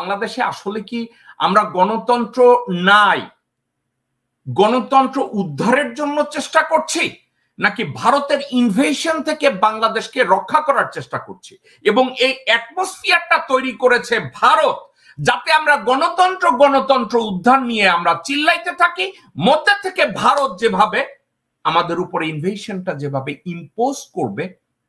বাংলাদেশে আসলে কি আমরা গণতন্ত্র নাই, গণতন্ত্র উদ্ধারের জন্য চেষ্টা করছি, নাকি ভারতের ইনভেশন থেকে বাংলাদেশকে রক্ষা করার চেষ্টা করছি? এবং এই অ্যাটমসফিয়ারটা তৈরি করেছে ভারত, যাতে আমরা গণতন্ত্র গণতন্ত্র উদ্ধার নিয়ে আমরা চিল্লাইতে থাকি, মধ্যে থেকে ভারত যেভাবে আমাদের উপরে ইনভেশনটা যেভাবে ইম্পোজ করবে।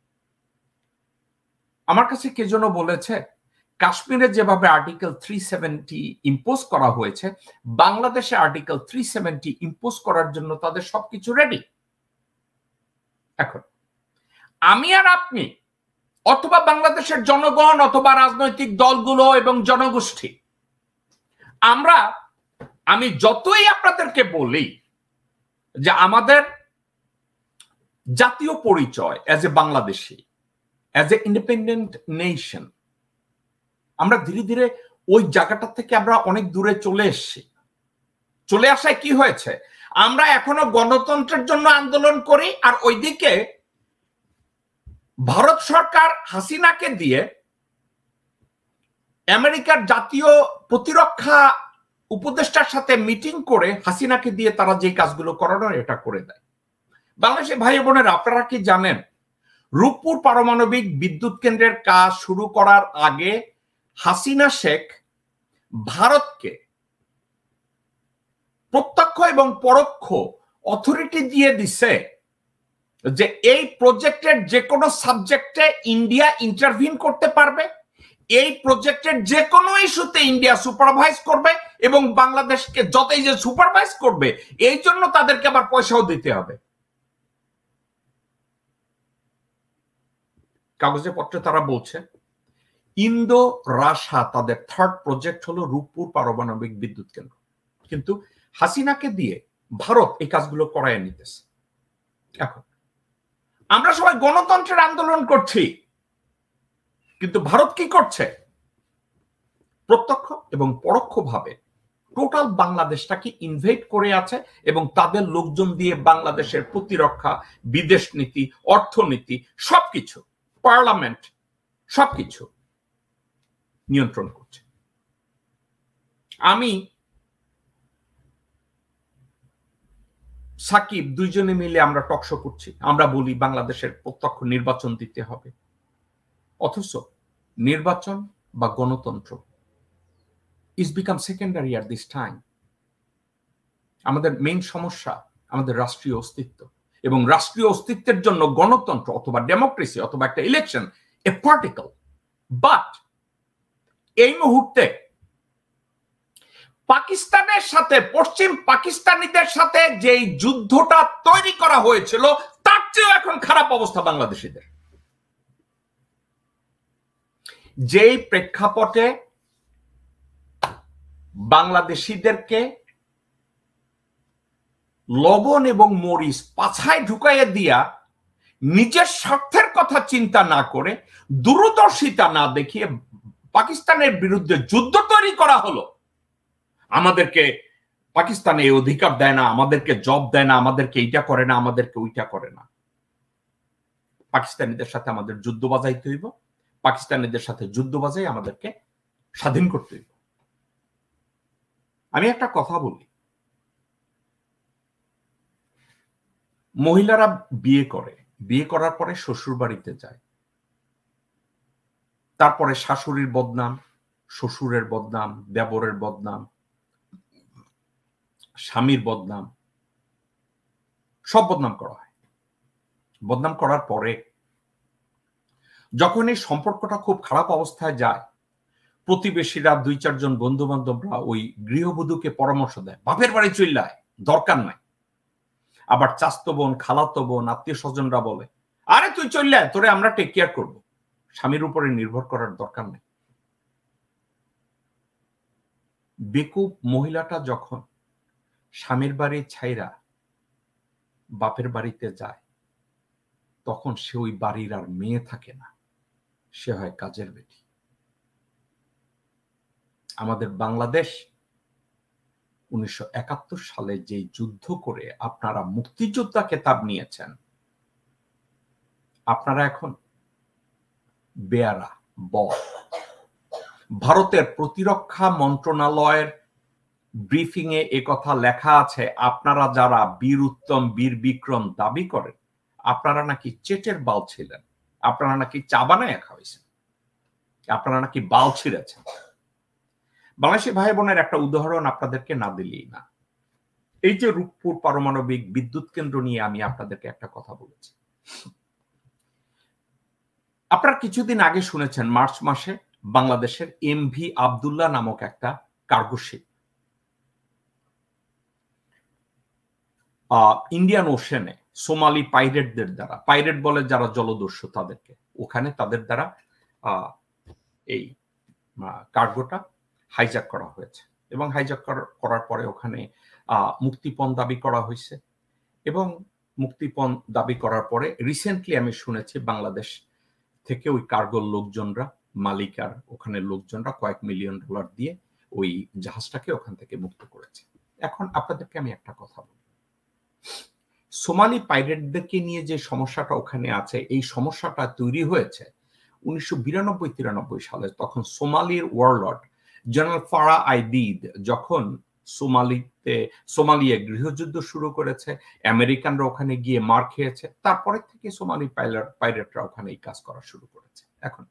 আমার কাছে কে যেন বলেছে, কাশ্মীরে যেভাবে আর্টিকেল 370 ইম্পোজ করা হয়েছে, বাংলাদেশে আর্টিকেল 370 ইম্পোজ করার জন্য তাদের সবকিছু রেডি। এখন আমি আর আপনি অথবা বাংলাদেশের জনগণ অথবা রাজনৈতিক দলগুলো এবং জনগোষ্ঠী, আমি যতই আপনাদেরকে বলি যে আমাদের জাতীয় পরিচয় as a Bangladeshi, as a independent nation, আমরা ধীরে ধীরে ওই জায়গাটা থেকে আমরা অনেক দূরে চলে এসেছি। চলে আসায় কি হয়েছে, আমরা এখনো গণতন্ত্রের জন্য আন্দোলন করি, আর ওইদিকে ভারত সরকার হাসিনাকে দিয়ে আমেরিকার জাতীয় প্রতিরক্ষা উপদেষ্টার সাথে মিটিং করে হাসিনাকে দিয়ে তারা যে কাজগুলো করানোর এটা করে দেয়। বাংলাদেশের ভাই বোনেরা, আপনারা কি জানেন, রূপপুর পারমাণবিক বিদ্যুৎ কেন্দ্রের কাজ শুরু করার আগে হাসিনা শেখ ভারতকে প্রত্যক্ষ এবং পরোক্ষ অথরিটি দিয়ে দিছে যে এই প্রজেক্টের যে কোনো সাবজেক্টে ইন্ডিয়া ইন্টারভিন করতে পারবে, এই প্রজেক্টের যে কোনো ইস্যুতে ইন্ডিয়া সুপারভাইজ করবে, এবং বাংলাদেশকে যতই যে সুপারভাইজ করবে এই জন্য তাদেরকে আবার পয়সাও দিতে হবে। কাগজে পত্রে তারা বলছে ইন্দো রাশা তাদের থার্ড প্রজেক্ট হলো রূপপুর পারমাণবিক বিদ্যুৎ কেন্দ্র, কিন্তু হাসিনাকে দিয়ে ভারত এই কাজগুলো করায় নিতেছে। এখন আমরা সবাই গণতন্ত্রের আন্দোলন করছি, কিন্তু ভারত কি করছে, প্রত্যক্ষ এবং পরোক্ষভাবে টোটাল বাংলাদেশটাকে ইনভেট করে আছে, এবং তাদের লোকজন দিয়ে বাংলাদেশের প্রতিরক্ষা, বিদেশ নীতি, অর্থনীতি সবকিছু, পার্লামেন্ট সবকিছু নিয়ন্ত্রণ করছে। আমি সাকিব দুইজনে মিলে আমরা টকশো করছি, আমরা বলি বাংলাদেশের প্রত্যক্ষ নির্বাচন দিতে হবে, অথচ নির্বাচন বা গণতন্ত্র is become secondary at this time. আমাদের মেইন সমস্যা আমাদের রাষ্ট্রীয় অস্তিত্ব, এবং রাষ্ট্রীয় অস্তিত্বের জন্য গণতন্ত্র অথবা ডেমোক্রেসি অথবা একটা ইলেকশন এ পার্টিকল। বাট এই মুহূর্তে পাকিস্তানের সাথে, পশ্চিম পাকিস্তানিদের সাথে যে যুদ্ধটা তৈরি করা হয়েছিল তার চেয়েও এখন খারাপ অবস্থা বাংলাদেশিদের। যেই প্রেক্ষাপটে বাংলাদেশিদেরকে লবণ এবং মরিচ পাছায় ঢুকাইয়া দিয়া নিজের স্বার্থের কথা চিন্তা না করে, দূরদর্শিতা না দেখিয়ে পাকিস্তানের বিরুদ্ধে যুদ্ধ তৈরি করা হলো। আমাদেরকে পাকিস্তানে এই অধিকার দেয় না, আমাদেরকে জব দেয় না, আমাদেরকে এইটা করে না, আমাদেরকে ওইটা করে না। পাকিস্তানিদের সাথে আমাদের যুদ্ধ বাজাইতে হইব, পাকিস্তানিদের সাথে যুদ্ধ বাজাই আমাদেরকে স্বাধীন করতে হইব। আমি একটা কথা বলি, মহিলারা বিয়ে করে, বিয়ে করার পরে শ্বশুর বাড়িতে যায়, তারপরে শাশুড়ির বদনাম, শ্বশুরের বদনাম, দেবরের বদনাম, স্বামীর বদনাম, সব বদনাম করা হয়। বদনাম করার পরে যখন এই সম্পর্কটা খুব খারাপ অবস্থায় যায়, প্রতিবেশীরা, দুই চারজন বন্ধু বান্ধবরা ওই গৃহবধূকে পরামর্শ দেয়, বাপের বাড়ি চইল্লায়, দরকার নাই। আবার চাস্তো বোন, খালাতো বোন, আত্মীয় স্বজনরা বলে, আরে তুই চইল্লায়, তোরে আমরা টেক কেয়ার করবো, স্বামীর উপরে নির্ভর করার দরকার নেই। বেকুব মহিলাটা যখন স্বামীর বাড়ি ছাইরা বাপের বাড়িতে যায়, তখন সে ওই বাড়ির আর মেয়ে থাকে না, সে হয় কাজের বেটি। আমাদের বাংলাদেশ 1971 সালে যে যুদ্ধ করে আপনারা মুক্তিযোদ্ধা খেতাব নিয়েছেন, আপনারা এখন বেয়ারা, বল। ভারতের প্রতিরক্ষা মন্ত্রণালয়ের ব্রিফিং এ একথা লেখা আছে, আপনারা যারা বীর উত্তম বীর বিক্রম দাবি করেন, আপনারা নাকি চেটের বাল ছিলেন, আপনারা নাকি চা বানায় খাওয়াইছেন, আপনারা নাকি বাল ছিঁড়েছেন। বাংলাদেশি ভাই বোনের একটা উদাহরণ আপনাদেরকে না দিলেই না। এই যে রূপপুর পারমাণবিক বিদ্যুৎ কেন্দ্র নিয়ে আমি আপনাদেরকে একটা কথা বলেছি, আপনারা কিছুদিন আগে শুনেছেন মার্চ মাসে বাংলাদেশের এমভি আব্দুল্লাহ নামক একটা কার্গো শিপ ইন্ডিয়ান ওশেনে সোমালি পাইরেটদের দ্বারা, পাইরেট বলে যারা জলদস্যু তাদেরকে, ওখানে তাদের দ্বারা এই কার্গোটা হাইজ্যাক করা হয়েছে এবং হাইজ্যাক করার পরে ওখানে মুক্তিপণ দাবি করা হয়েছে এবং মুক্তিপণ দাবি করার পরে রিসেন্টলি আমি শুনেছি বাংলাদেশ থেকে ওই কার্গোর লোকজনরা, মালিকার ওখানে লোকজনরা কয়েক মিলিয়ন ডলার দিয়ে ওই জাহাজটাকে ওখান থেকে মুক্ত করেছে। এখন আপনাদেরকে আমি একটা কথা বলি, সোমালি পাইরেটদেরকে নিয়ে যে সমস্যাটা ওখানে আছে, এই সমস্যাটা তৈরি হয়েছে 1992-93 সালে। তখন সোমালির ওয়ারলর্ড জেনারেল ফারা আইদিদ যখন সোমালিয়া গৃহযুদ্ধ শুরু করেছে, আমেরিকানরা ওখানে গিয়ে মার খেয়েছে, তারপরে থেকে সোমালি পাইরেটরা ওখানে এই কাজ করা শুরু করেছে। এখন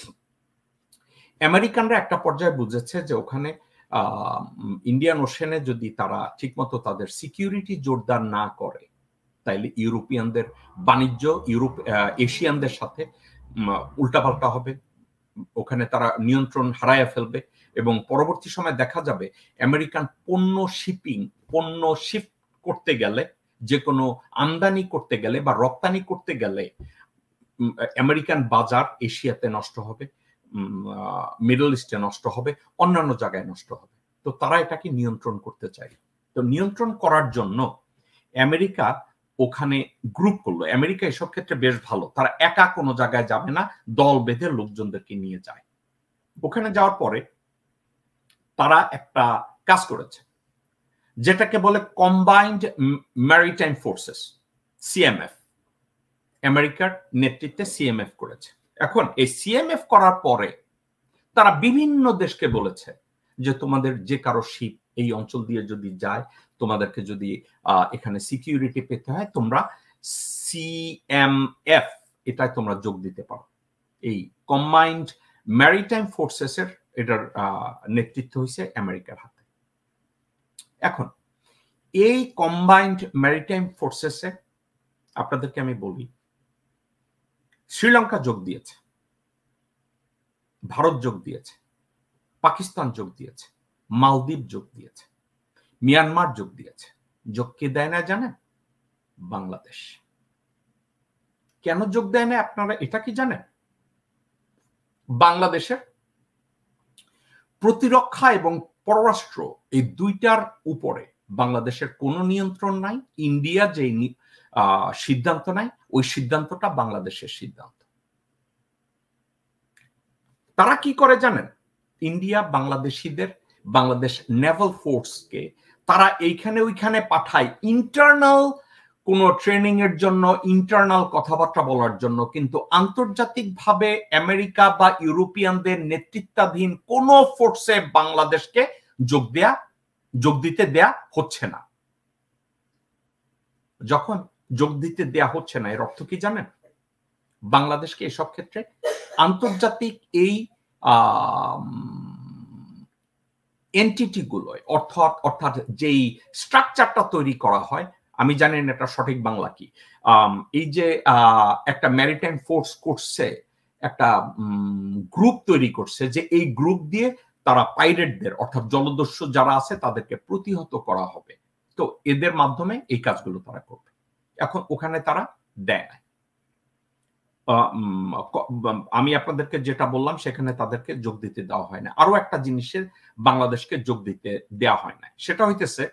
আমেরিকানরা একটা পর্যায়ে বুঝেছে যে ওখানে ইন্ডিয়ান ওশেনে যদি তারা ঠিকমতো তাদের সিকিউরিটি জোরদার না করে, তাইলে ইউরোপিয়ানদের বাণিজ্য এশিয়ানদের সাথে উল্টাপাল্টা হবে, ওখানে তারা নিয়ন্ত্রণ হারায় ফেলবে এবং পরবর্তী সময় দেখা যাবে আমেরিকান পণ্য শিফট করতে গেলে, যে কোনো আমদানি করতে গেলে বা রপ্তানি করতে গেলে আমেরিকান বাজার এশিয়াতে নষ্ট হবে, মিডল ইস্টে নষ্ট হবে, অন্যান্য জায়গায় নষ্ট হবে। তো তারা এটাকে নিয়ন্ত্রণ করতে চায়। তো নিয়ন্ত্রণ করার জন্য আমেরিকা ওখানে গ্রুপ করলো। আমেরিকা এসব ক্ষেত্রে বেশ ভালো, তারা একা কোনো জায়গায় যাবে না, দল বেঁধে লোকজনদেরকে নিয়ে যায়। ওখানে যাওয়ার পরে তারা একটা কাজ করেছে যেটাকে বলে কম্বাইন্ড ম্যারিটাইম ফোর্সেস, সিএমএফ। আমেরিকার নেতৃত্বে সিএমএফ করেছে। এখন এই সিএমএফ করার পরে তারা বিভিন্ন দেশকে বলেছে যে তোমাদের যে কারো শিপ এই অঞ্চল দিয়ে যদি যায়, তোমাদেরকে যদি এখানে সিকিউরিটি পেতে হয়, তোমরা সিএমএফ এটাই তোমরা যোগ দিতে পারো। এই কম্বাইন্ড ম্যারিটাইম ফোর্সেসের এটার নেতৃত্ব হয়েছে আমেরিকার হাতে। এখন এই কম্বাইন্ড ম্যারিটাইম ফোর্সেসে আপনাদেরকে আমি বলি, শ্রীলঙ্কা যোগ দিয়েছে, ভারত যোগ দিয়েছে, পাকিস্তান যোগ দিয়েছে, মালদ্বীপ যোগ দিয়েছে, মিয়ানমার যোগ দিয়েছে। যোগ কে দেয় না জানেন? বাংলাদেশ। কেন যোগ দেয় না আপনারা এটা কি জানেন? বাংলাদেশের প্রতিরক্ষা এবং পররাষ্ট্র এই দুইটার উপরে বাংলাদেশের কোনো নিয়ন্ত্রণ নাই। ইন্ডিয়া যে সিদ্ধান্ত নাই, ওই সিদ্ধান্তটা বাংলাদেশের সিদ্ধান্ত। তারা কি করে জানেন? ইন্ডিয়া বাংলাদেশ নেভাল ফোর্সকে তারা এইখানে ওইখানে পাঠায় ইন্টারনাল কোন ট্রেনিং এর জন্য, ইন্টারনাল কথাবার্তা বলার জন্য, কিন্তু আন্তর্জাতিকভাবে আমেরিকা বা ইউরোপিয়ানদের নেতৃত্বাধীন কোন ফোর্সে বাংলাদেশকে যোগ দিতে দেয়া হচ্ছে না। যখন যোগ দিতে দেয়া হচ্ছে না, এর অর্থ কি জানেন? বাংলাদেশকে এসব ক্ষেত্রে আন্তর্জাতিক এই এন্টিটি গুলোয়, অর্থাৎ যেই স্ট্রাকচারটা তৈরি করা হয়, আমি জানি না এটা সঠিক বাংলা কি, এই যে একটা ম্যারিটাইম ফোর্স করছে, একটা গ্রুপ তৈরি করছে, যে এই গ্রুপ দিয়ে তারা পাইরেটদের অর্থাৎ জলদস্যু যারা আছে তাদেরকে প্রতিহত করা হবে। তো এদের মাধ্যমে এই কাজগুলো তারা করবে। এখন ওখানে তারা দেয় না। আমি আপনাদেরকে যেটা বললাম সেখানে তাদেরকে যোগ দিতে দেওয়া হয় না। আরো একটা জিনিসের বাংলাদেশকে যোগ দিতে দেওয়া হয় না, সেটা হইতেছে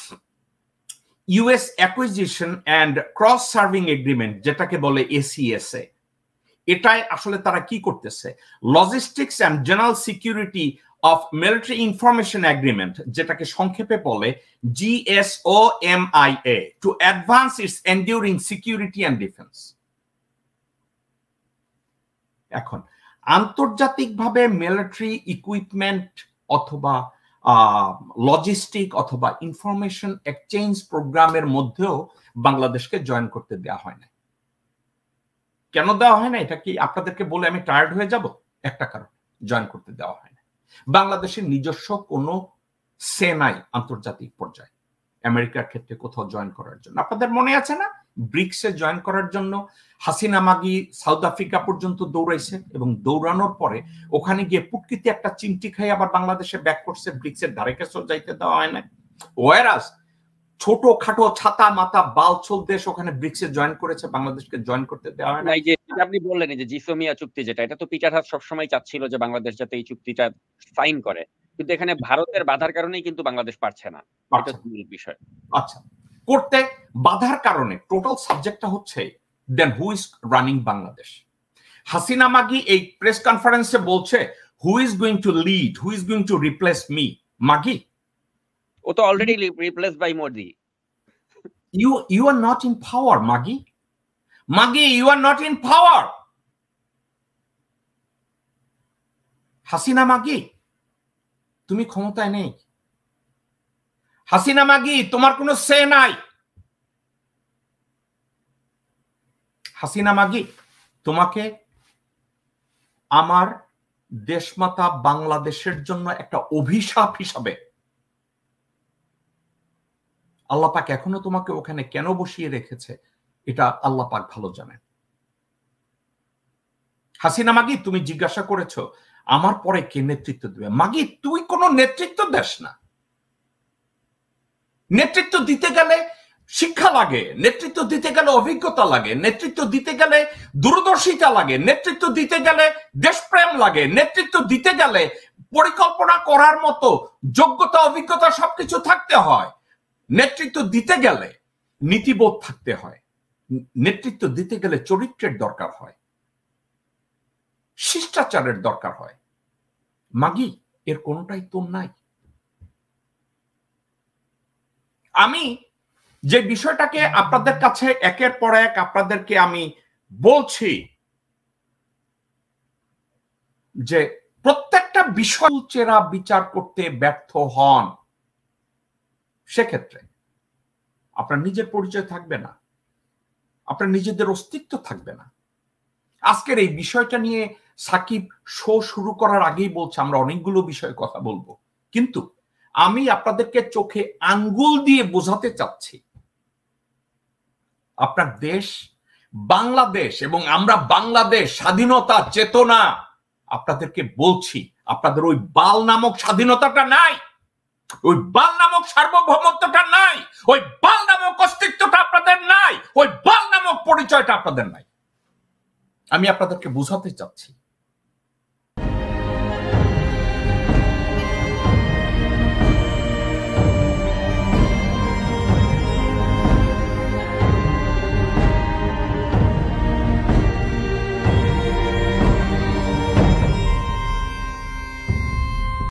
US acquisition and cross serving agreement, যেটাকে বলে এসিএসএ। এটাই আসলে তারা কি করতেছে? Logistics and general security of military information agreement, যেটাকে সংক্ষেপে বলে GSOMIA, to advance its enduring security and defence. এখন আন্তর্জাতিকভাবে মিলিটারি ইকুইপমেন্ট অথবা লজিস্টিক অথবা ইনফরমেশন এক্সচেঞ্জ প্রোগ্রামের মধ্যেও বাংলাদেশকে জয়েন করতে দেওয়া হয় না। কেন দেওয়া হয় না এটা কি আপনাদেরকে বলে আমি টায়ার্ড হয়ে যাব? একটা কারণ, জয়েন করতে দেওয়া হয় না। বাংলাদেশের নিজস্ব কোনো সে নাই আন্তর্জাতিক পর্যায়ে আমেরিকার ক্ষেত্রে কোথাও জয়েন করার জন্য। আপনাদের মনে আছে না, ব্রিক্সে জয়েন করার জন্য হাসিনা মাগি সাউথ আফ্রিকা পর্যন্ত দৌড়াইছে এবং দৌড়ানোর পরে ওখানে গিয়ে পুটকিতে একটা চিমটি খাই আবার বাংলাদেশে ব্যাক করছে, ব্রিক্সের ধারে কাছেও যাইতে দেওয়া হয় না। ওয়ারাস ছোট খাটো ছাতা মাতা বালছল দেশ ওখানে ব্রিক্সে জয়েন করেছে, বাংলাদেশকে জয়েন করতে দেওয়া হয় না। যে আপনি বললেন যে জিসোমিয়া চুক্তি যেটা, এটা তো পিটার হাস সবসময় চাচ্ছিল যে বাংলাদেশ যাতে এই চুক্তিটা সাইন করে, কিন্তু এখানে ভারতের বাধার কারণেই কিন্তু বাংলাদেশ পারছে না, এটা মূল বিষয়। আচ্ছা, করতে বাধার কারণে টোটাল সাবজেক্টটা হচ্ছে then who is running Bangladesh. Hasina মাগি এই প্রেস কনফারেন্সে বলছে who is going to lead, who is going to replace me. মাগি ও তো already replaced by Modi. You are not in power, Magi. Magi, you are not in power. Hasina মাগি তুমি ক্ষমতায় নেই। হাসিনা মাগি তোমার কোনো সে নাই। হাসিনা মাগি তোমাকে আমার দেশমাতা বাংলাদেশের জন্য একটা অভিশাপ হিসাবে আল্লাহ পাক এখনো তোমাকে ওখানে কেন বসিয়ে রেখেছে এটা আল্লাহ পাক ভালো জানেন। হাসিনা মাগি তুমি জিজ্ঞাসা করেছো আমার পরে কে নেতৃত্ব দেবে। মাগি তুই কোনো নেতৃত্ব দেস না। নেতৃত্ব দিতে গেলে শিক্ষা লাগে, নেতৃত্ব দিতে গেলে অভিজ্ঞতা লাগে, নেতৃত্ব দিতে গেলে দূরদর্শিতা লাগে, নেতৃত্ব দিতে গেলে দেশপ্রেম লাগে, নেতৃত্ব দিতে গেলে পরিকল্পনা করার মতো যোগ্যতা অভিজ্ঞতা সবকিছু থাকতে হয়। নেতৃত্ব দিতে গেলে নীতিবোধ থাকতে হয়, নেতৃত্ব দিতে গেলে চরিত্রের দরকার হয়, শিষ্টাচারের দরকার হয়। মাগি এর কোনটাই তোর নাই। আমি যে বিষয়টাকে আপনাদের কাছে একের পর এক আপনাদেরকে আমি বলছি যে প্রত্যেকটা বিষয় চেরা বিচার করতে ব্যর্থ হন, সেক্ষেত্রে আপনার নিজের পরিচয় থাকবে না, আপনার নিজেদের অস্তিত্ব থাকবে না। আজকের এই বিষয়টা নিয়ে সাকিব শো শুরু করার আগেই বলছে আমরা অনেকগুলো বিষয়ে কথা বলবো, কিন্তু আমি আপনাদেরকে চোখে আঙ্গুল দিয়ে বোঝাতে চাচ্ছি আপনার দেশ বাংলাদেশ এবং আমরা বাংলাদেশ স্বাধীনতা চেতনা আপনাদেরকে বলছি আপনাদের ওই বাল নামক স্বাধীনতাটা নাই, ওই বাল নামক সার্বভৌমত্বটা নাই, ওই বাল নামক অস্তিত্বটা আপনাদের নাই, ওই বাল নামক পরিচয়টা আপনাদের নাই। আমি আপনাদেরকে বোঝাতে চাচ্ছি